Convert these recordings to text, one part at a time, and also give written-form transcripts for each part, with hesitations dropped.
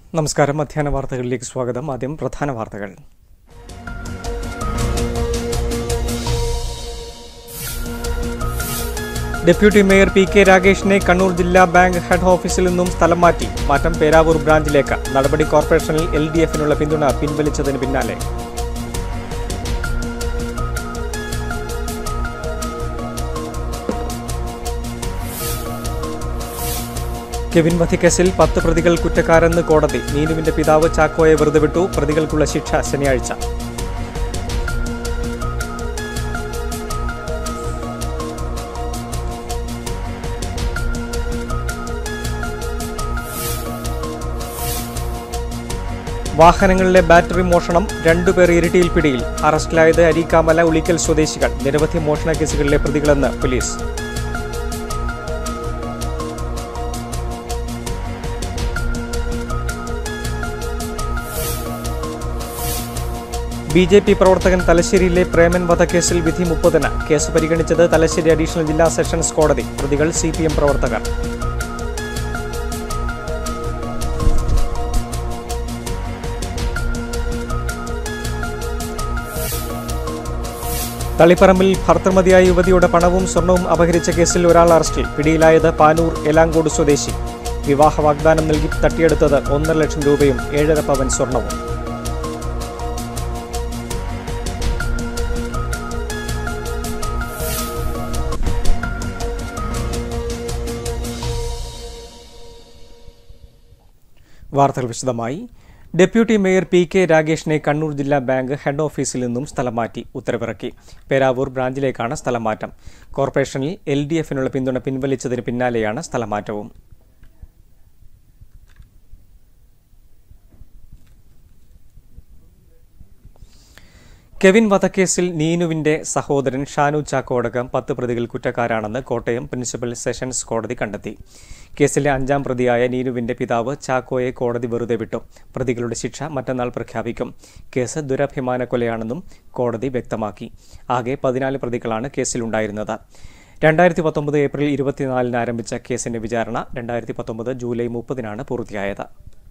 നമസ്കാരം. മധ്യാഹ്ന വാർത്തകളിലേക്ക് സ്വാഗതം. ആദ്യം പ്രധാന വാർത്തകൾ. ഡെപ്യൂട്ടി മേയർ പി കെ രാഗേഷിനെ കണ്ണൂർ ജില്ലാ ബാങ്ക് ഹെഡ് ഓഫീസിൽ നിന്നും സ്ഥലം മാറ്റി. മാറ്റം പേരാവൂർ ബ്രാഞ്ചിലേക്ക്. നടപടി കോർപ്പറേഷനിൽ LDFനുള്ള പിന്തുണ പിൻവലിച്ചതിന് പിന്നാലെ. കെവിൻ വധക്കേസിൽ 10 പ്രതികൾ കുറ്റക്കാരെന്ന് കോടതി. നീനുവിന്റെ പിതാവ് ചാക്കോയെ വെറുതെ വിട്ടു. പ്രതികൾക്കുള്ള ശിക്ഷ ശനിയാഴ്ച. വാഹനങ്ങളിലെ ബാറ്ററി മോഷണം. 2 പേർ ഇരിട്ടിയിൽ പിടിയിൽ. അറസ്റ്റിലായത് അരീക്കാമല ഉളിക്കൽ സ്വദേശികൾ. നിരവധി മോഷണ കേസുകളിലെ പ്രതികളെന്ന് പോലീസ്. BJP പ്രവർത്തകൻ തലശ്ശേരിയിലെ പ്രേമൻ വധക്കേസിൽ വിധി 30-ന്. കേസ് പരിഗണിച്ചത് തലശ്ശേരി അഡീഷണൽ ജില്ലാ സെഷൻസ് കോടതി. പ്രതികൾ CPM പ്രവർത്തകർ. തളിപ്പറമ്പിൽ ഭർത്തൃമതിയായ യുവതിയുടെ പണവും സ്വർണവും അപഹരിച്ച കേസിൽ ഒരാൾ അറസ്റ്റിൽ. പിടിയിലായത് പാനൂർ എലാങ്കോട് സ്വദേശി. വിവാഹ വാഗ്ദാനം നൽകി തട്ടിയെടുത്തത് 1.5 ലക്ഷം രൂപയും 7.5 പവൻ സ്വർണവും. വാർത്തകൾ വിശദമായി. ഡെപ്യൂട്ടി മേയർ പി കെ രാഗേഷിനെ കണ്ണൂർ ജില്ലാ ബാങ്ക് ഹെഡ് ഓഫീസിൽ നിന്നും സ്ഥലം മാറ്റി ഉത്തരവിറക്കി. പേരാവൂർ ബ്രാഞ്ചിലേക്കാണ് സ്ഥലം മാറ്റം. കോർപ്പറേഷനിൽ LDFനുള്ള പിന്തുണ പിൻവലിച്ചതിന് പിന്നാലെയാണ് സ്ഥലമാറ്റവും. കെവിൻ വധക്കേസിൽ നീനുവിന്റെ സഹോദരൻ ഷാനു ചാക്കോ അടക്കം 10 പ്രതികൾ കുറ്റക്കാരാണെന്ന് കോട്ടയം പ്രിൻസിപ്പൽ സെഷൻസ് കോടതി കണ്ടെത്തി. കേസിലെ 5-ാം പ്രതിയായ നീനുവിന്റെ പിതാവ് ചാക്കോയെ കോടതി വെറുതെ വിട്ടു. പ്രതികളുടെ ശിക്ഷ മറ്റന്നാൾ പ്രഖ്യാപിക്കും. കേസ് ദുരഭിമാന കൊലയാണെന്നും കോടതി വ്യക്തമാക്കി. ആകെ 14 പ്രതികളാണ് കേസിലുണ്ടായിരുന്നത്. 2019 ഏപ്രിൽ 24-ന് ആരംഭിച്ച കേസിന്റെ വിചാരണ 2019 ജൂലൈ 30-നാണ് പൂർത്തിയായത്.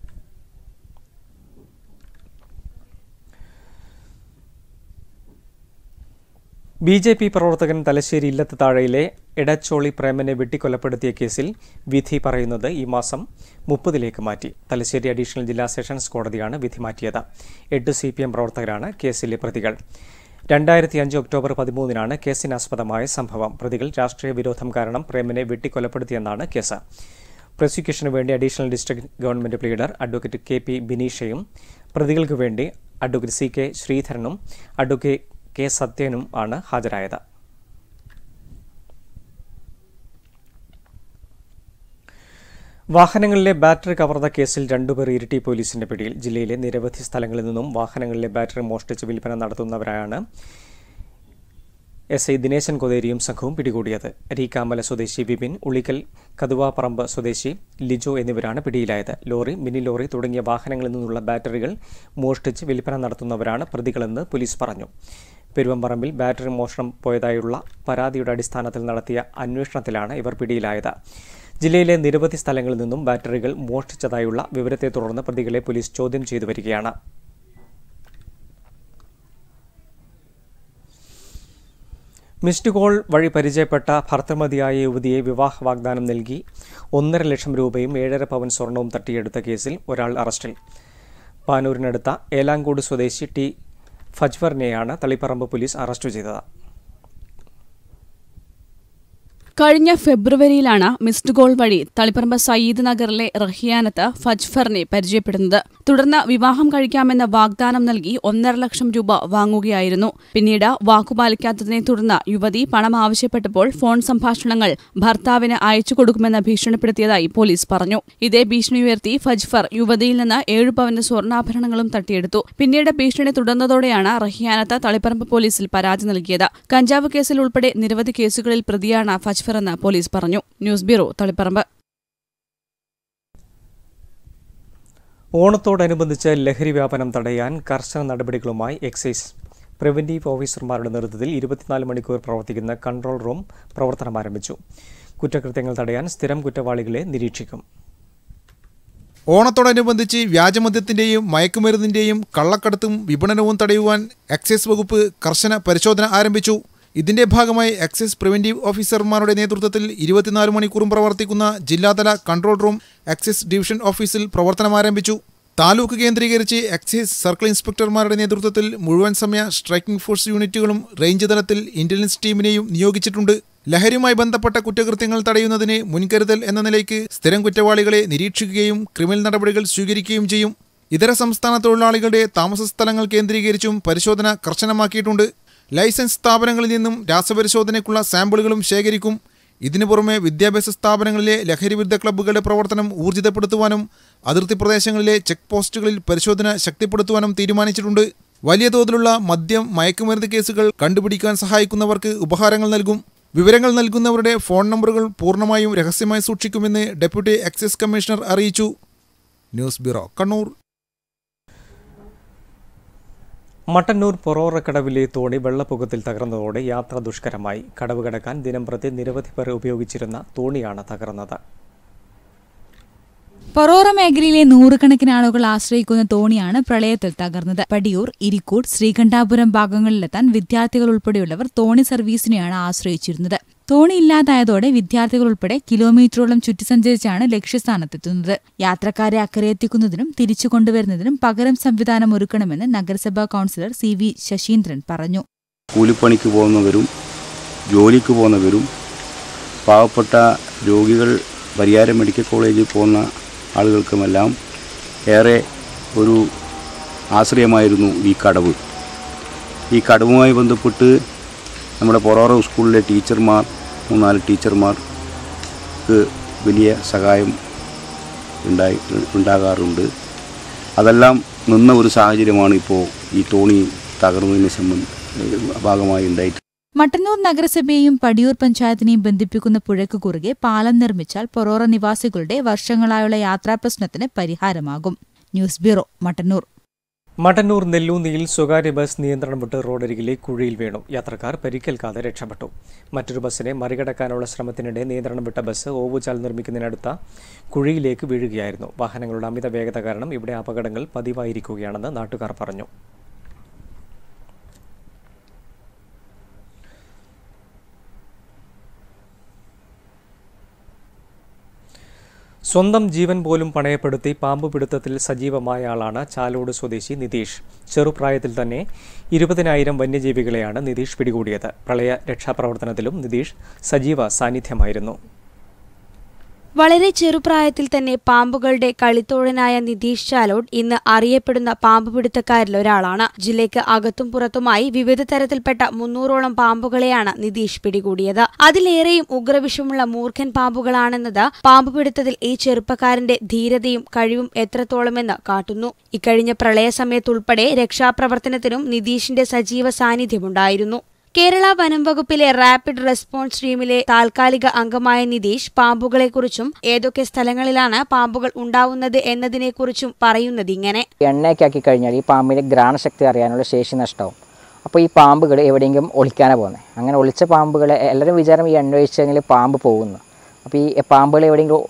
BJP പ്രവർത്തകൻ തലശ്ശേരി ഇല്ലത്ത് താഴയിലെ എടച്ചോളി പ്രേമനെ വെട്ടിക്കൊലപ്പെടുത്തിയ കേസിൽ വിധി പറയുന്നത് ഈ മാസം 30-ലേക്ക് മാറ്റി. തലശ്ശേരി അഡീഷണൽ ജില്ലാ സെഷൻസ് കോടതിയാണ് വിധി മാറ്റിയത്. 8 CPM പ്രവർത്തകരാണ് കേസിലെ പ്രതികൾ. 2005 ഒക്ടോബർ 13-നാണ് കേസിനാസ്പദമായ സംഭവം. പ്രതികൾ രാഷ്ട്രീയ വിരോധം കാരണം പ്രേമനെ വെട്ടിക്കൊലപ്പെടുത്തിയെന്നാണ് കേസ്. പ്രോസിക്യൂഷനു വേണ്ടി additional district government pleader advocate KP ബിനീഷയും പ്രതികൾക്ക് വേണ്ടി അഡ്വക്കേറ്റ് CK ശ്രീധരനും അഡ്വക്കേറ്റ് K സത്യനും ആണ് ഹാജരായത്. വാഹനങ്ങളിലെ ബാറ്ററി കവർന്ന കേസിൽ 2 പേർ ഇരിട്ടി പോലീസിന്റെ പിടിയിൽ. ജില്ലയിലെ നിരവധി സ്ഥലങ്ങളിൽ നിന്നും വാഹനങ്ങളിലെ ബാറ്ററി മോഷ്ടിച്ച് വിൽപ്പന നടത്തുന്നവരായാണ് SI ദിനേശൻ കൊതേരിയും സംഘവും പിടികൂടിയത്. അരീക്കാമല സ്വദേശി വിപിൻ, ഉളിക്കൽ കതുവാപ്പറമ്പ് സ്വദേശി ലിജോ എന്നിവരാണ് പിടിയിലായത്. ലോറി, മിനി ലോറി തുടങ്ങിയ വാഹനങ്ങളിൽ നിന്നുള്ള ബാറ്ററികൾ മോഷ്ടിച്ച് വിൽപ്പന നടത്തുന്നവരാണ് പ്രതികളെന്ന് പോലീസ് പറഞ്ഞു. പെരുവമ്പറമ്പിൽ ബാറ്ററി മോഷണം പോയതായുള്ള പരാതിയുടെ അടിസ്ഥാനത്തിൽ നടത്തിയ അന്വേഷണത്തിലാണ് ഇവർ പിടിയിലായത്. ജില്ലയിലെ നിരവധി സ്ഥലങ്ങളിൽ നിന്നും ബാറ്ററികൾ മോഷ്ടിച്ചതായുള്ള വിവരത്തെ തുടർന്ന് പ്രതികളെ പോലീസ് ചോദ്യം ചെയ്തു വരികയാണ്. മിസ്ഡ് കോൾ വഴി പരിചയപ്പെട്ട ഭർത്തൃമതിയായ യുവതിയെ വിവാഹ വാഗ്ദാനം നൽകി 1.5 ലക്ഷം രൂപയും 7.5 പവൻ സ്വർണവും തട്ടിയെടുത്ത കേസിൽ ഒരാൾ അറസ്റ്റിൽ. പാനൂരിനടുത്ത ഏലാങ്കോട് സ്വദേശി T ഫജ്വറിനെയാണ് തളിപ്പറമ്പ് പോലീസ് അറസ്റ്റ് ചെയ്തത്. കഴിഞ്ഞ ഫെബ്രുവരിയിലാണ് മിസ്ഡ് കോൾ വഴി തളിപ്പറമ്പ് സയ്യിദ് നഗറിലെ റഹിയാനത്ത് ഫജ്ഫറിനെ പരിചയപ്പെടുന്നത്. തുടർന്ന് വിവാഹം കഴിക്കാമെന്ന വാഗ്ദാനം നൽകി 1.5 ലക്ഷം രൂപ വാങ്ങുകയായിരുന്നു. പിന്നീട് വാക്കുപാലിക്കാത്തതിനെ തുടർന്ന് യുവതി പണം ആവശ്യപ്പെട്ടപ്പോൾ ഫോൺ സംഭാഷണങ്ങൾ ഭർത്താവിന് അയച്ചു കൊടുക്കുമെന്ന് ഭീഷണിപ്പെടുത്തിയതായി പോലീസ് പറഞ്ഞു. ഇതേ ഭീഷണി ഉയർത്തി ഫജ്ഫർ യുവതിയിൽ നിന്ന് 7 പവന്റെ സ്വർണ്ണാഭരണങ്ങളും തട്ടിയെടുത്തു. പിന്നീട് ഭീഷണി തുടർന്നതോടെയാണ് റഹിയാനത്ത് തളിപ്പറമ്പ് പോലീസിൽ പരാതി നൽകിയത്. കഞ്ചാവ് കേസിൽ ഉൾപ്പെടെ നിരവധി കേസുകളിൽ പ്രതിയാണ് ഫജ്ഫർ എന്ന് പോലീസ് പറഞ്ഞു. News bureau, Taliparamba. ഓണത്തോടനുബന്ധിച്ച് ലഹരി വ്യാപനം തടയാൻ കർശന നടപടികളുമായി എക്സൈസ് പ്രിവന്റീവ് ഓഫീസർമാരുടെ നേതൃത്വത്തിൽ 24 മണിക്കൂർ പ്രവർത്തിക്കുന്ന കൺട്രോൾ റൂം പ്രവർത്തനം ആരംഭിച്ചു. കുറ്റകൃത്യങ്ങൾ തടയാൻ സ്ഥിരം കുറ്റവാളികളെ നിരീക്ഷിക്കും. ഓണത്തോടനുബന്ധിച്ച് വ്യാജമദ്യത്തിന്റെയും മയക്കുമരുന്നിന്റെയും കള്ളക്കടത്തും വിപണനവും തടയുവാൻ എക്സൈസ് വകുപ്പ് കർശന പരിശോധന ആരംഭിച്ചു. ഇതിന്റെ ഭാഗമായി എക്സൈസ് പ്രിവന്റീവ് ഓഫീസർമാരുടെ നേതൃത്വത്തിൽ 24 മണിക്കൂറും പ്രവർത്തിക്കുന്ന ജില്ലാതല കൺട്രോൾ റൂം എക്സൈസ് ഡിവിഷൻ ഓഫീസിൽ പ്രവർത്തനം ആരംഭിച്ചു. താലൂക്ക് കേന്ദ്രീകരിച്ച് എക്സൈസ് സർക്കിൾ ഇൻസ്പെക്ടർമാരുടെ നേതൃത്വത്തിൽ മുഴുവൻ സമയ സ്ട്രൈക്കിംഗ് ഫോഴ്സ് യൂണിറ്റുകളും റേഞ്ച് തലത്തിൽ ഇന്റലിജൻസ് ടീമിനെയും നിയോഗിച്ചിട്ടുണ്ട്. ലഹരിയുമായി ബന്ധപ്പെട്ട കുറ്റകൃത്യങ്ങൾ തടയുന്നതിന് മുൻകരുതൽ എന്ന നിലയ്ക്ക് സ്ഥിരം കുറ്റവാളികളെ നിരീക്ഷിക്കുകയും ക്രിമിനൽ നടപടികൾ സ്വീകരിക്കുകയും ചെയ്യും. ഇതര സംസ്ഥാന തൊഴിലാളികളുടെ താമസ സ്ഥലങ്ങൾ കേന്ദ്രീകരിച്ചും പരിശോധന കർശനമാക്കിയിട്ടുണ്ട്. ലൈസൻസ് സ്ഥാപനങ്ങളിൽ നിന്നും രാസപരിശോധനയ്ക്കുള്ള സാമ്പിളുകളും ശേഖരിക്കും. ഇതിനു പുറമെ വിദ്യാഭ്യാസ സ്ഥാപനങ്ങളിലെ ലഹരിവിരുദ്ധ ക്ലബ്ബുകളുടെ പ്രവർത്തനം ഊർജിതപ്പെടുത്തുവാനും അതിർത്തി പ്രദേശങ്ങളിലെ ചെക്ക് പോസ്റ്റുകളിൽ പരിശോധന ശക്തിപ്പെടുത്തുവാനും തീരുമാനിച്ചിട്ടുണ്ട്. വലിയ തോതിലുള്ള മദ്യം മയക്കുമരുന്ന് കേസുകൾ കണ്ടുപിടിക്കാൻ സഹായിക്കുന്നവർക്ക് ഉപഹാരങ്ങൾ നൽകും. വിവരങ്ങൾ നൽകുന്നവരുടെ ഫോൺ നമ്പറുകൾ പൂർണ്ണമായും രഹസ്യമായി സൂക്ഷിക്കുമെന്ന് ഡെപ്യൂട്ടി എക്സൈസ് കമ്മീഷണർ അറിയിച്ചു. News bureau, Kannur. മട്ടന്നൂർ പൊറോറക്കടവിലെ തോണി വെള്ളപ്പൊക്കത്തിൽ തകർന്നതോടെ യാത്ര ദുഷ്കരമായി. കടവ് കടക്കാൻ ദിനംപ്രതി നിരവധി പേർ ഉപയോഗിച്ചിരുന്ന തോണിയാണ് തകർന്നത്. പൊറോറ മേഖലയിലെ നൂറുകണക്കിന് ആളുകൾ ആശ്രയിക്കുന്ന തോണിയാണ് പ്രളയത്തിൽ തകർന്നത്. പടിയൂർ, ഇരിക്കൂട്, ശ്രീകണ്ഠാപുരം ഭാഗങ്ങളിലെത്താൻ വിദ്യാർത്ഥികൾ ഉൾപ്പെടെയുള്ളവർ തോണി സർവീസിനെയാണ് ആശ്രയിച്ചിരുന്നത്. തോണി ഇല്ലാതായതോടെ വിദ്യാർത്ഥികൾ ഉൾപ്പെടെ കിലോമീറ്ററോളം ചുറ്റിസഞ്ചരിച്ചാണ് ലക്ഷ്യസ്ഥാനത്തെത്തുന്നത്. യാത്രക്കാരെ അക്കരെ എത്തിക്കുന്നതിനും തിരിച്ചു കൊണ്ടുവരുന്നതിനും പകരം സംവിധാനം ഒരുക്കണമെന്ന് നഗരസഭാ കൌൺസിലർ CV ശശീന്ദ്രൻ പറഞ്ഞു. കൂലിപ്പണിക്ക് പോകുന്നവരും ജോലിക്ക് പോകുന്നവരും പാവപ്പെട്ട രോഗികൾ പരിയാരം മെഡിക്കൽ കോളേജിൽ പോകുന്ന ആളുകൾക്കുമെല്ലാം ഏറെ ഒരു ആശ്രയമായിരുന്നു ഈ കടവ്. ഈ കടവുമായി ബന്ധപ്പെട്ട് നമ്മുടെ പൊറോറ സ്കൂളിലെ ടീച്ചർമാർ 3-4 ടീച്ചർമാർക്ക് വലിയ സഹായം ഉണ്ടാകാറുണ്ട്. അതെല്ലാം നിന്ന ഒരു സാഹചര്യമാണ് ഇപ്പോൾ ഈ തോണി തകർന്നതിന് ഭാഗമായി ഉണ്ടായിട്ട്. മട്ടന്നൂർ നഗരസഭയെയും പടിയൂർ പഞ്ചായത്തിനെയും ബന്ധിപ്പിക്കുന്ന പുഴയ്ക്ക് കുറുകെ പാലം നിർമ്മിച്ചാൽ പൊറോറ നിവാസികളുടെ വർഷങ്ങളായുള്ള യാത്രാപ്രശ്നത്തിന് പരിഹാരമാകും. News bureau, Mattannur. മട്ടന്നൂർ നെല്ലൂന്നിയിൽ സ്വകാര്യ ബസ് നിയന്ത്രണം വിട്ട് റോഡരികിലെ കുഴിയിൽ വീണു. യാത്രക്കാർ പരിക്കേൽക്കാതെ രക്ഷപ്പെട്ടു. മറ്റൊരു ബസ്സിനെ മറികടക്കാനുള്ള ശ്രമത്തിനിടെ നിയന്ത്രണം വിട്ട ബസ് ഓവുചാൽ നിർമ്മിക്കുന്നതിനടുത്ത കുഴിയിലേക്ക് വീഴുകയായിരുന്നു. വാഹനങ്ങളുടെ അമിത വേഗത കാരണം ഇവിടെ അപകടങ്ങൾ പതിവായിരിക്കുകയാണെന്ന് നാട്ടുകാർ പറഞ്ഞു. സ്വന്തം ജീവൻ പോലും പണയപ്പെടുത്തി പാമ്പുപിടുത്തത്തിൽ സജീവമായ ആളാണ് ചാലോട് സ്വദേശി നിതീഷ്. ചെറുപ്രായത്തിൽ തന്നെ 20,000 വന്യജീവികളെയാണ് നിതീഷ് പിടികൂടിയത്. പ്രളയ രക്ഷാപ്രവർത്തനത്തിലും നിതീഷ് സജീവ സാന്നിധ്യമായിരുന്നു. വളരെ ചെറുപ്രായത്തിൽ തന്നെ പാമ്പുകളുടെ കളിത്തോഴനായ നിതീഷ് ചാലോട് ഇന്ന് അറിയപ്പെടുന്ന പാമ്പുപിടുത്തക്കാരിൽ ഒരാളാണ്. ജില്ലയ്ക്ക് അകത്തും പുറത്തുമായി വിവിധ തരത്തിൽപ്പെട്ട 300ഓളം പാമ്പുകളെയാണ് നിതീഷ് പിടികൂടിയത്. അതിലേറെയും ഉഗ്രവിഷമുള്ള മൂർഖൻ പാമ്പുകളാണെന്നത് പാമ്പുപിടുത്തത്തിൽ ഈ ചെറുപ്പക്കാരന്റെ ധീരതയും കഴിവും എത്രത്തോളമെന്ന് കാട്ടുന്നു. ഇക്കഴിഞ്ഞ പ്രളയ സമയത്തുൾപ്പെടെ രക്ഷാപ്രവർത്തനത്തിനും നിതീഷിന്റെ സജീവ സാന്നിധ്യമുണ്ടായിരുന്നു. കേരള വനം വകുപ്പിലെ റാപ്പിഡ് റെസ്പോൺസ് ടീമിലെ താൽക്കാലിക അംഗമായ നിതീഷ് പാമ്പുകളെക്കുറിച്ചും ഏതൊക്കെ സ്ഥലങ്ങളിലാണ് പാമ്പുകൾ ഉണ്ടാവുന്നത് എന്നതിനെക്കുറിച്ചും പറയുന്നത് ഇങ്ങനെ. എണ്ണയൊക്കെ കഴിഞ്ഞാൽ ഈ പാമ്പിൻ്റെ ഘ്രാണശക്തി അറിയാനുള്ള ശേഷി നഷ്ടമാവും. അപ്പോൾ ഈ പാമ്പുകൾ എവിടെയെങ്കിലും ഒളിക്കാനാണ് പോകുന്നത്. അങ്ങനെ ഒളിച്ച പാമ്പുകളെ എല്ലാവരും വിചാരം ഈ എണ്ണ ഒഴിച്ച് കഴിഞ്ഞാൽ പാമ്പ് പോകുന്നു. അപ്പോൾ ഈ പാമ്പുകൾ എവിടെയെങ്കിലും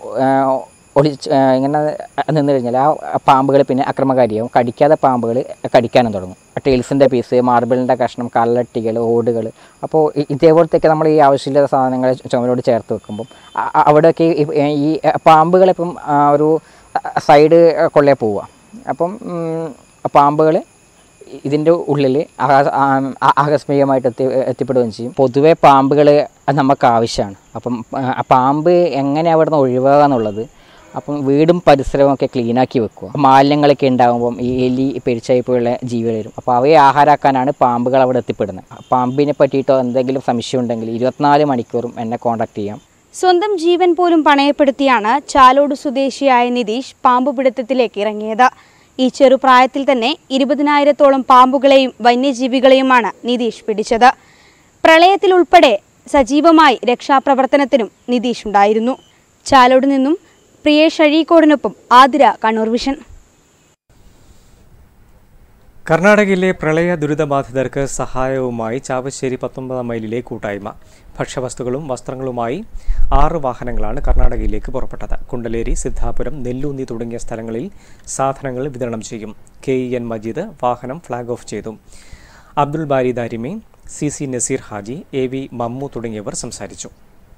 ഇങ്ങനെ നിന്ന് കഴിഞ്ഞാൽ ആ പാമ്പുകൾ പിന്നെ അക്രമകാരിയാവും. കടിക്കാതെ പാമ്പുകൾ കടിക്കാനും തുടങ്ങും. ടൈൽസിൻ്റെ പീസ്, മാർബിളിൻ്റെ കഷ്ണം, കല്ലട്ടികൾ, ഓടുകൾ, അപ്പോൾ ഇതേപോലത്തെയൊക്കെ നമ്മൾ ഈ ആവശ്യമില്ലാത്ത സാധനങ്ങൾ ചുമരോട് ചേർത്ത് വെക്കുമ്പം അവിടെയൊക്കെ ഈ പാമ്പുകളിപ്പം ഒരു സൈഡ് കൊള്ളേ പോവുക. അപ്പം പാമ്പുകൾ ഇതിൻ്റെ ഉള്ളിൽ ആകസ്മികമായിട്ട് എത്തിപ്പെടുകയും ചെയ്യും. പൊതുവേ പാമ്പുകൾ നമുക്ക് ആവശ്യമാണ്. അപ്പം പാമ്പ് എങ്ങനെ അവിടെ നിന്ന് ഒഴിവാക്കുക എന്നുള്ളത്, അപ്പം വീടും പരിസരവും ഒക്കെ ക്ലീനാക്കി വെക്കുക. മാലിന്യങ്ങളൊക്കെ ഉണ്ടാകുമ്പം ഈ എലി, പെരിച്ചായ്പയുള്ള ജീവികൾ വരും. അപ്പോൾ അവയെ ആഹാരമാക്കാനാണ് പാമ്പുകൾ അവിടെ എത്തിപ്പെടുന്നത്. പാമ്പിനെ പറ്റിയിട്ടോ എന്തെങ്കിലും സംശയം ഉണ്ടെങ്കിൽ 24 മണിക്കൂറും എന്നെ കോൺടാക്ട് ചെയ്യാം. സ്വന്തം ജീവൻ പോലും പണയപ്പെടുത്തിയാണ് ചാലോട് സ്വദേശിയായ നിതീഷ് പാമ്പുപിടുത്തത്തിലേക്ക് ഇറങ്ങിയത്. ഈ ചെറുപ്രായത്തിൽ തന്നെ 20,000ഓളം പാമ്പുകളെയും വന്യജീവികളെയുമാണ് നിതീഷ് പിടിച്ചത്. പ്രളയത്തിലുൾപ്പെടെ സജീവമായി രക്ഷാപ്രവർത്തനത്തിനും നിതീഷ് ഉണ്ടായിരുന്നു. ചാലോട് നിന്നും പ്രിയേഷ് അഴീക്കോടിനൊപ്പം ആതിര, കണ്ണൂർ വിഷൻ. കർണാടകയിലെ പ്രളയ ദുരിതബാധിതർക്ക് സഹായവുമായി ചാവശ്ശേരി 19 മൈലിലെ കൂട്ടായ്മ. ഭക്ഷ്യവസ്തുക്കളും വസ്ത്രങ്ങളുമായി 6 വാഹനങ്ങളാണ് കർണാടകയിലേക്ക് പുറപ്പെട്ടത്. കുണ്ടലേരി, സിദ്ധാപുരം, നെല്ലൂന്നി തുടങ്ങിയ സ്ഥലങ്ങളിൽ സാധനങ്ങൾ വിതരണം ചെയ്യും. KEN മജീദ് വാഹനം ഫ്ളാഗ് ഓഫ് ചെയ്തു. അബ്ദുൾ ബാരി ദാരിമി, CC നസീർ ഹാജി, AV മമ്മു തുടങ്ങിയവർ സംസാരിച്ചു.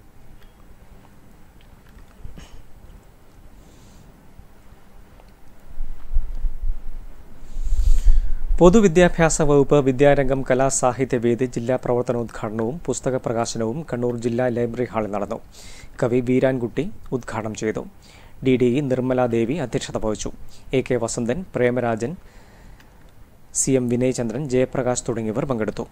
പൊതുവിദ്യാഭ്യാസ വകുപ്പ് വിദ്യാരംഗം കലാസാഹിത്യവേദി ജില്ലാ പ്രവർത്തനോദ്ഘാടനവും പുസ്തക പ്രകാശനവും കണ്ണൂർ ജില്ലാ ലൈബ്രറി ഹാളിൽ നടന്നു. കവി വീരാൻകുട്ടി ഉദ്ഘാടനം ചെയ്തു. DDE നിർമ്മലാദേവി അധ്യക്ഷത വഹിച്ചു. AK വസന്തൻ, പ്രേമരാജൻ, CM വിനയചന്ദ്രൻ, ജയപ്രകാശ് തുടങ്ങിയവർ പങ്കെടുത്തു.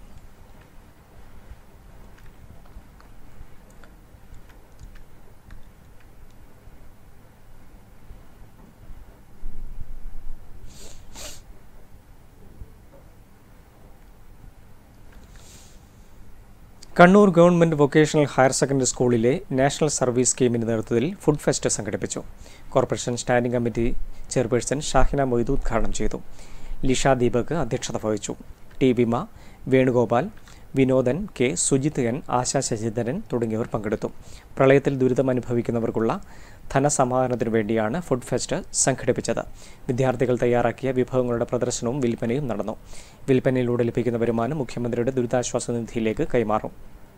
Kannur government vocational higher secondary സ്കൂളിലെ നാഷണൽ സർവീസ് സ്കീമിന്റെ നേതൃത്വത്തിൽ ഫുഡ് ഫെസ്റ്റ് സംഘടിപ്പിച്ചു. Corporation standing committee chairperson Shahina Moidu ഉദ്ഘാടനം ചെയ്തു. ലിഷ ദീപക് അധ്യക്ഷത വഹിച്ചു. T വിമ, വേണുഗോപാൽ, വിനോദൻ K, സുജിത് N, ആശാ ശശിധരൻ തുടങ്ങിയവർ പങ്കെടുത്തു. പ്രളയത്തിൽ ദുരിതമനുഭവിക്കുന്നവർക്കുള്ള ധനസമാഹരണത്തിനു വേണ്ടിയാണ് ഫുഡ് ഫെസ്റ്റ് സംഘടിപ്പിച്ചത്. വിദ്യാർത്ഥികൾ തയ്യാറാക്കിയ വിഭവങ്ങളുടെ പ്രദർശനവും വിൽപ്പനയും നടന്നു. വിൽപ്പനയിലൂടെ ലഭിക്കുന്ന വരുമാനം മുഖ്യമന്ത്രിയുടെ ദുരിതാശ്വാസ നിധിയിലേക്ക് കൈമാറും.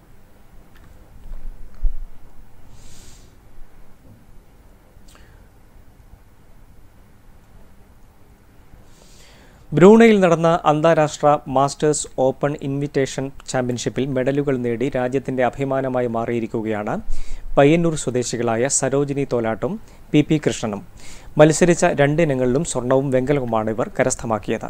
ബ്രൂണയിൽ നടന്ന അന്താരാഷ്ട്ര മാസ്റ്റേഴ്സ് ഓപ്പൺ ഇൻവിറ്റേഷൻ ചാമ്പ്യൻഷിപ്പിൽ മെഡലുകൾ നേടി രാജ്യത്തിന്റെ അഭിമാനമായി മാറിയിരിക്കുകയാണ് പയ്യന്നൂർ സ്വദേശികളായ സരോജിനി തോലാട്ടും PP കൃഷ്ണനും. മത്സരിച്ച 2 ഇനങ്ങളിലും സ്വർണവും വെങ്കലവുമാണ് ഇവർ കരസ്ഥമാക്കിയത്.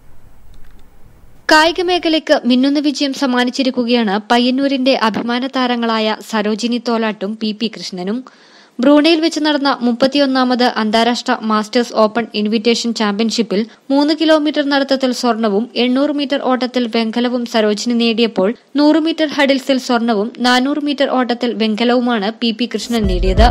കായിക മേഖലയ്ക്ക് മിന്നുന്ന വിജയം സമ്മാനിച്ചിരിക്കുകയാണ് പയ്യന്നൂരിന്റെ അഭിമാന താരങ്ങളായ സരോജിനി തോലാട്ടും PP കൃഷ്ണനും. ബ്രൂണയിൽ വെച്ച് നടന്ന 31ാമത് അന്താരാഷ്ട്ര മാസ്റ്റേഴ്സ് ഓപ്പൺ ഇൻവിറ്റേഷൻ ചാമ്പ്യൻഷിപ്പിൽ 3 കിലോമീറ്റർ നടത്തത്തിൽ സ്വർണവും 800 മീറ്റർ ഓട്ടത്തിൽ വെങ്കലവും സരോജിനി നേടിയപ്പോൾ 100 മീറ്റർ ഹഡിൽസിൽ സ്വർണവും 400 മീറ്റർ ഓട്ടത്തിൽ വെങ്കലവുമാണ് PP കൃഷ്ണൻ നേടിയത്.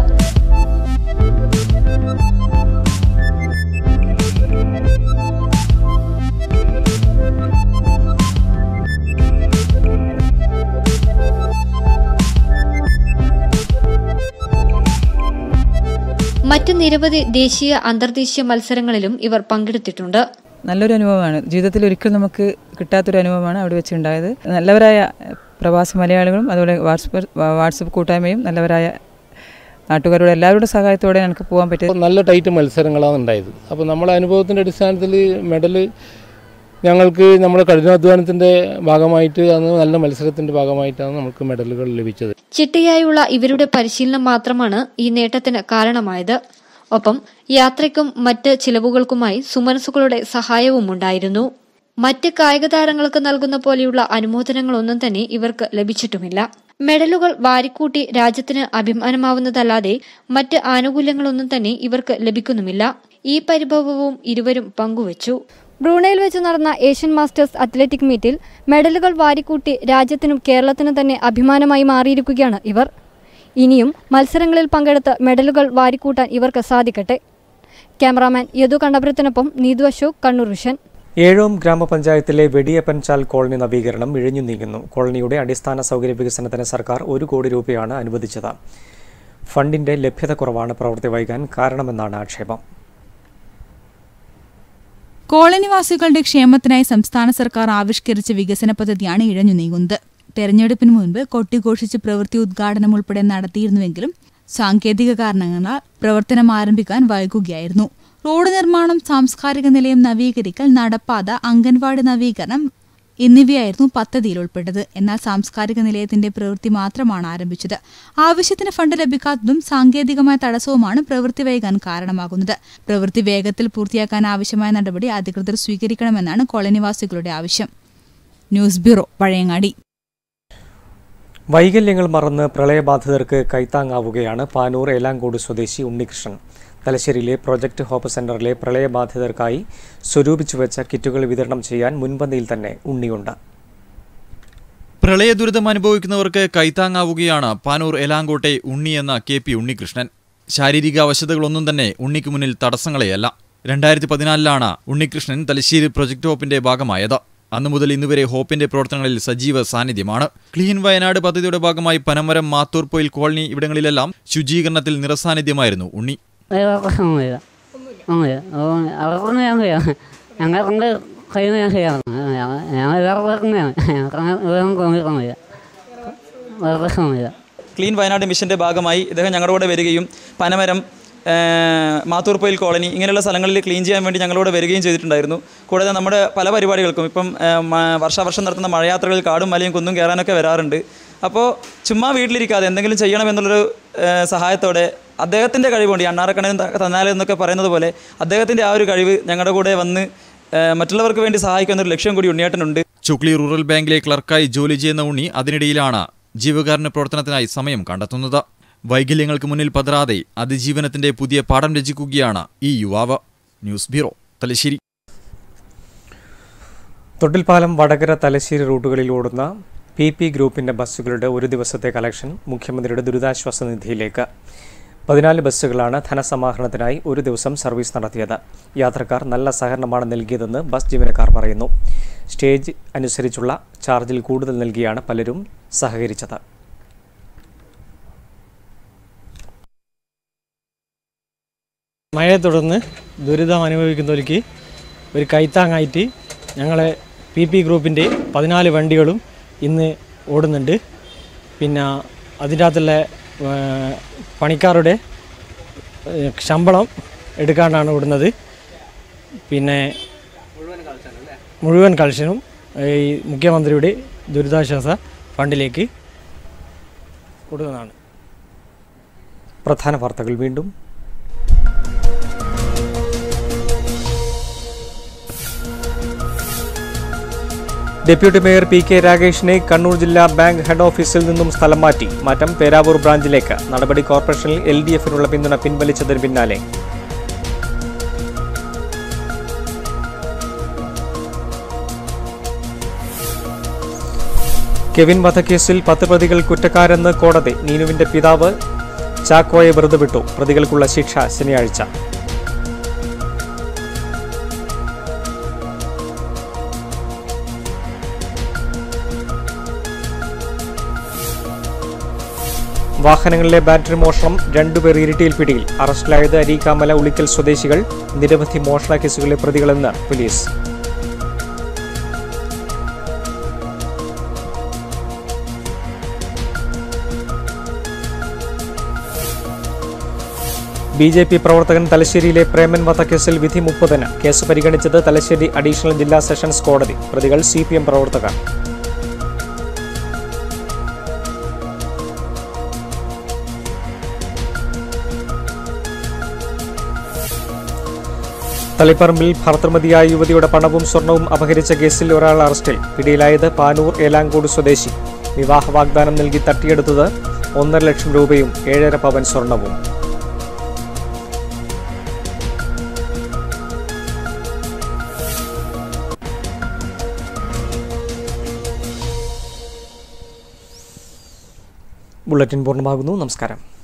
മറ്റ് നിരവധി ദേശീയ അന്തർദേശീയ മത്സരങ്ങളിലും ഇവർ പങ്കെടുത്തിട്ടുണ്ട്. നല്ലൊരു അനുഭവമാണ്. ജീവിതത്തിൽ ഒരിക്കലും നമുക്ക് കിട്ടാത്തൊരു അനുഭവമാണ് അവിടെ വെച്ചുണ്ടായത്. നല്ലവരായ പ്രവാസി മലയാളികളും അതുപോലെ വാട്സപ്പ് കൂട്ടായ്മയും നല്ലവരായ നാട്ടുകാരുടെ എല്ലാവരുടെ സഹായത്തോടെ എനിക്ക് പോകാൻ പറ്റിയത്. നല്ല ടൈറ്റ് മത്സരങ്ങളാണ് ഉണ്ടായത്. അപ്പോൾ നമ്മുടെ അനുഭവത്തിൻ്റെ അടിസ്ഥാനത്തിൽ മെഡൽ ഞങ്ങൾക്ക് നമ്മുടെ കഠിനാധ്വാനത്തിൻ്റെ ഭാഗമായിട്ട് നല്ല മത്സരത്തിൻ്റെ ഭാഗമായിട്ടാണ് നമുക്ക് മെഡലുകൾ ലഭിച്ചത്. ചിട്ടയായുള്ള ഇവരുടെ പരിശീലനം മാത്രമാണ് ഈ നേട്ടത്തിന് കാരണമായത്. ഒപ്പം യാത്രയ്ക്കും മറ്റ് ചിലവുകൾക്കുമായി സുമനസുകളുടെ സഹായവും ഉണ്ടായിരുന്നു. മറ്റ് കായിക താരങ്ങൾക്ക് നൽകുന്ന പോലെയുള്ള അനുമോദനങ്ങളൊന്നും തന്നെ ഇവർക്ക് ലഭിച്ചിട്ടുമില്ല. മെഡലുകൾ വാരിക്കൂട്ടി രാജ്യത്തിന് അഭിമാനമാവുന്നതല്ലാതെ മറ്റ് ആനുകൂല്യങ്ങളൊന്നും തന്നെ ഇവർക്ക് ലഭിക്കുന്നുമില്ല. ഈ പരിഭവവും ഇരുവരും പങ്കുവച്ചു. ബ്രൂണയിൽ വെച്ച് നടന്ന ഏഷ്യൻ മാസ്റ്റേഴ്സ് അത്ലറ്റിക് മീറ്റിൽ മെഡലുകൾ വാരിക്കൂട്ടി രാജ്യത്തിനും കേരളത്തിനും തന്നെ അഭിമാനമായി മാറിയിരിക്കുകയാണ് ഇവർ. ഇനിയും മത്സരങ്ങളിൽ പങ്കെടുത്ത് മെഡലുകൾ വാരിക്കൂട്ടാൻ ഇവർക്ക് സാധിക്കട്ടെ. ക്യാമറാമാൻ യദു കണ്ടപുരത്തിനൊപ്പം നീതു അശോക്, കണ്ണൂർ വിഷൻ. ഏഴോം ഗ്രാമപഞ്ചായത്തിലെ വെടിയപ്പൻചാൽ കോളനി നവീകരണം ഇഴഞ്ഞു നീങ്ങുന്നു. കോളനിയുടെ അടിസ്ഥാന സൗകര്യ വികസനത്തിന് സർക്കാർ 1 കോടി രൂപയാണ് അനുവദിച്ചത്. ഫണ്ടിന്റെ ലഭ്യത കുറവാണ് പ്രവൃത്തി വൈകാൻ കാരണമെന്നാണ് ആക്ഷേപം. കോളനിവാസികളുടെ ക്ഷേമത്തിനായി സംസ്ഥാന സർക്കാർ ആവിഷ്കരിച്ച വികസന പദ്ധതിയാണ് ഇഴഞ്ഞു നീങ്ങുന്നത്. തെരഞ്ഞെടുപ്പിന് മുൻപ് കൊട്ടിഘോഷിച്ച് പ്രവൃത്തി ഉദ്ഘാടനം ഉൾപ്പെടെ നടത്തിയിരുന്നുവെങ്കിലും സാങ്കേതിക കാരണങ്ങളാൽ പ്രവർത്തനം ആരംഭിക്കാൻ വൈകുകയായിരുന്നു. റോഡ് നിർമ്മാണം, സാംസ്കാരിക നിലയം നവീകരിക്കൽ, നടപ്പാത, അംഗൻവാടി നവീകരണം എന്നിവയായിരുന്നു പദ്ധതിയിൽ ഉൾപ്പെട്ടത്. എന്നാൽ സാംസ്കാരിക നിലയത്തിന്റെ പ്രവൃത്തി മാത്രമാണ് ആരംഭിച്ചത്. ആവശ്യത്തിന് ഫണ്ട് ലഭിക്കാത്തതും സാങ്കേതികമായ തടസ്സവുമാണ് പ്രവൃത്തി വൈകാൻ കാരണമാകുന്നത്. പ്രവൃത്തി വേഗത്തിൽ പൂർത്തിയാക്കാൻ ആവശ്യമായ നടപടി അധികൃതർ സ്വീകരിക്കണമെന്നാണ് കോളനിവാസികളുടെ ആവശ്യം. News bureau, Pazhayangadi. വൈകല്യങ്ങൾ മറന്ന് പ്രളയബാധിതർക്ക് കൈത്താങ്ങാവുകയാണ് പാനൂർ ഏലാങ്കോട് സ്വദേശി ഉണ്ണികൃഷ്ണൻ. തലശ്ശേരിയിലെ പ്രൊജക്ട് ഹോപ്പ് സെന്ററിലെ പ്രളയബാധിതർക്കായി സ്വരൂപിച്ചുവെച്ച കിറ്റുകൾ വിതരണം ചെയ്യാൻ മുൻപന്തിയിൽ തന്നെ ഉണ്ണിയുണ്ട്. പ്രളയ ദുരിതം അനുഭവിക്കുന്നവർക്ക് കൈത്താങ്ങാവുകയാണ് പാനൂർ ഏലാങ്കോട്ടെ ഉണ്ണി എന്ന KP ഉണ്ണികൃഷ്ണൻ. ശാരീരിക അവശതകളൊന്നും തന്നെ ഉണ്ണിക്ക് മുന്നിൽ തടസ്സങ്ങളെയല്ല. 2014 ഉണ്ണികൃഷ്ണൻ തലശ്ശേരി പ്രൊജക്ട് ഹോപ്പിന്റെ ഭാഗമായത്. അന്നു മുതൽ ഇന്നുവരെ ഹോപ്പിന്റെ പ്രവർത്തനങ്ങളിൽ സജീവ സാന്നിധ്യമാണ്. ക്ലീൻ വയനാട് പദ്ധതിയുടെ ഭാഗമായി പനമരം, മാത്തൂർപ്പൊയിൽ കോളനി ഇവിടങ്ങളിലെല്ലാം ശുചീകരണത്തിൽ നിറസാന്നിധ്യമായിരുന്നു ഉണ്ണി. ക്ലീൻ വയനാട് മിഷന്റെ ഭാഗമായി ഇദ്ദേഹം ഞങ്ങളുടെ കൂടെ വരികയും പനമരം, മാത്തൂർപ്പൊയിൽ കോളനി ഇങ്ങനെയുള്ള സ്ഥലങ്ങളിൽ ക്ലീൻ ചെയ്യാൻ വേണ്ടി ഞങ്ങളോട് വരികയും ചെയ്തിട്ടുണ്ടായിരുന്നു. കൂടാതെ നമ്മുടെ പല പരിപാടികൾക്കും ഇപ്പം വർഷാവർഷം നടത്തുന്ന മഴയാത്രകളിൽ കാടും മലയും കുന്നും കയറാനൊക്കെ വരാറുണ്ട്. അപ്പോൾ ചുമ്മാ വീട്ടിലിരിക്കാതെ എന്തെങ്കിലും ചെയ്യണമെന്നുള്ളൊരു സഹായത്തോടെ അദ്ദേഹത്തിൻ്റെ കഴിവുണ്ട്, ഈ അണ്ണാറക്കണ്ണൻ തന്നാലെന്നൊക്കെ പറയുന്നത് പോലെ അദ്ദേഹത്തിൻ്റെ ആ ഒരു കഴിവ് ഞങ്ങളുടെ കൂടെ വന്ന് മറ്റുള്ളവർക്ക് വേണ്ടി സഹായിക്കുന്നൊരു ലക്ഷ്യം കൂടി ഉണ്ണിയേട്ടനുണ്ട്. ചുക്ലി റൂറൽ ബാങ്കിലെ ക്ലർക്കായി ജോലി ചെയ്യുന്ന ഉണ്ണി അതിനിടയിലാണ് ജീവകാരുണ്യ പ്രവർത്തനത്തിനായി സമയം കണ്ടെത്തുന്നത്. വൈകല്യങ്ങൾക്ക് മുന്നിൽ പതറാതെ അതിജീവനത്തിന്റെ പുതിയ പാഠം രചിക്കുകയാണ് ഈ യുവാവ്. News bureau, Thalassery. തൊട്ടിൽപ്പാലം, വടകര, തലശ്ശേരി റൂട്ടുകളിൽ ഓടുന്ന PP ഗ്രൂപ്പിന്റെ ബസ്സുകളുടെ ഒരു ദിവസത്തെ കളക്ഷൻ മുഖ്യമന്ത്രിയുടെ ദുരിതാശ്വാസ നിധിയിലേക്ക്. 14 ബസ്സുകളാണ് ധനസമാഹരണത്തിനായി ഒരു ദിവസം സർവീസ് നടത്തിയത്. യാത്രക്കാർ നല്ല സഹകരണമാണ് നൽകിയതെന്ന് ബസ് ജീവനക്കാർ പറയുന്നു. സ്റ്റേജ് അനുസരിച്ചുള്ള ചാർജിൽ കൂടുതൽ നൽകിയാണ് പലരും സഹകരിച്ചത്. മഴയെ തുടർന്ന് ദുരിതം അനുഭവിക്കുന്നവർക്ക് ഒരു കൈത്താങ്ങായിട്ട് ഞങ്ങളെ PP ഗ്രൂപ്പിൻ്റെ 14 വണ്ടികളും ഇന്ന് ഓടുന്നുണ്ട്. പിന്നെ അതിൻ്റെ അകത്തുള്ള പണിക്കാരുടെ ശമ്പളം എടുക്കാണ്ടാണ് ഓടുന്നത്. പിന്നെ മുഴുവൻ കളക്ഷനും ഈ മുഖ്യമന്ത്രിയുടെ ദുരിതാശ്വാസ ഫണ്ടിലേക്ക് കൊടുക്കുന്നതാണ്. പ്രധാന വാർത്തകൾ വീണ്ടും. ഡെപ്യൂട്ടി മേയർ PK രാഗേഷിനെ കണ്ണൂർ ജില്ലാ ബാങ്ക് ഹെഡ് ഓഫീസിൽ നിന്നും സ്ഥലം മാറ്റി. മാറ്റം പേരാവൂർ ബ്രാഞ്ചിലേക്ക്. നടപടി കോർപ്പറേഷനിൽ LDF-നുള്ള പിന്തുണ പിൻവലിച്ചതിന് പിന്നാലെ. കെവിൻ വധക്കേസിൽ 10 പ്രതികൾ കുറ്റക്കാരെന്ന് കോടതി. നീനുവിന്റെ പിതാവ് ചാക്കോയെ വെറുതെ വിട്ടു. പ്രതികൾക്കുള്ള ശിക്ഷ ശനിയാഴ്ച. വാഹനങ്ങളിലെ ബാറ്ററി മോഷണം, 2 പേർ ഇരിട്ടിയിൽ പിടിയിൽ. അറസ്റ്റിലായത് അരീക്കാമല, ഉളിക്കൽ സ്വദേശികൾ. നിരവധി മോഷണ കേസുകളിലെ പ്രതികളെന്ന് പോലീസ്. BJP പ്രവർത്തകൻ തലശ്ശേരിയിലെ പ്രേമൻ വധക്കേസിൽ വിധി 30-ന്. കേസ് പരിഗണിച്ചത് തലശ്ശേരി അഡീഷണൽ ജില്ലാ സെഷൻസ് കോടതി. പ്രതികൾ CPM പ്രവർത്തകർ. തളിപ്പറമ്പിൽ ഭർത്തൃമതിയായ യുവതിയുടെ പണവും സ്വർണവും അപഹരിച്ച കേസിൽ ഒരാൾ അറസ്റ്റിൽ. പിടിയിലായത് പാനൂർ ഏലാങ്കോട് സ്വദേശി. വിവാഹ വാഗ്ദാനം നൽകി തട്ടിയെടുത്തത് 1.5 ലക്ഷം രൂപയും 7.5 പവൻ സ്വർണവും. ബുള്ളറ്റിൻ പൂർണ്ണമാകുന്നു. നമസ്കാരം.